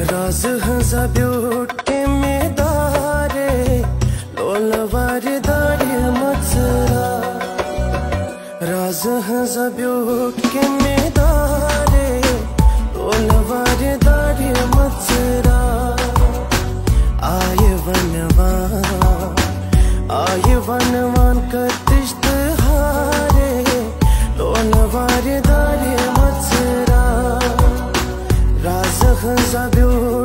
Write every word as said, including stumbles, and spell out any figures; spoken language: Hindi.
राज हंसा ब्यूट के मेदारे लोलवारे दारे मत्सरा राज हंसा ब्यूट के मेदारे लोलवारे दारे मत्सरा आये वनवान आये वनवान कतिश्त हारे लोलवारे दारे मत्सरा राज हंसा ब्यूट